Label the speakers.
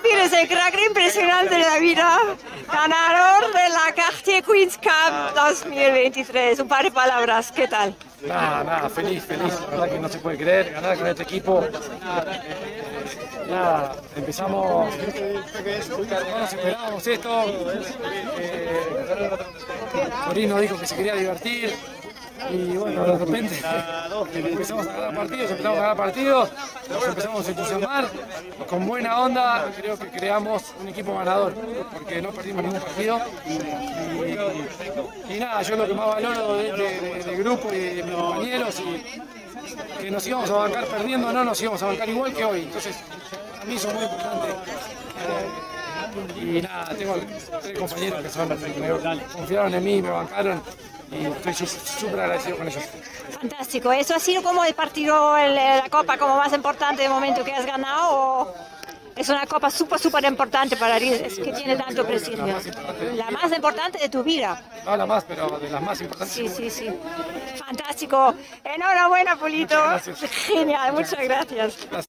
Speaker 1: decir, es el crack impresionante de la vida, ganador de la Cartier Queens Cup 2023. Un par de palabras, ¿qué tal?
Speaker 2: Nada, feliz, la verdad que no se puede creer, ganar con este equipo. Nada, empezamos, no nos esperábamos esto. Corino dijo que se quería divertir. Y bueno, de repente empezamos a ganar partidos, nos empezamos a entusiasmar, con buena onda, creo que creamos un equipo ganador, porque no perdimos ningún partido. Y nada, yo lo que más valoro del grupo y de mis compañeros, y que nos íbamos a bancar perdiendo, no nos íbamos a bancar igual que hoy, entonces a mí eso es muy importante. Y nada, tengo 3 compañeros que confiaron en mí, me bancaron. Y estoy súper agradecido con ellos.
Speaker 1: Fantástico. ¿Eso ha sido como el partido, la copa como más importante de momento que has ganado? ¿O es una copa súper importante para ti? Es que tiene tanto prestigio. La más importante de tu vida.
Speaker 2: No la más, pero de las más importantes.
Speaker 1: Sí. Fantástico. Enhorabuena, Polito. Genial, muchas gracias.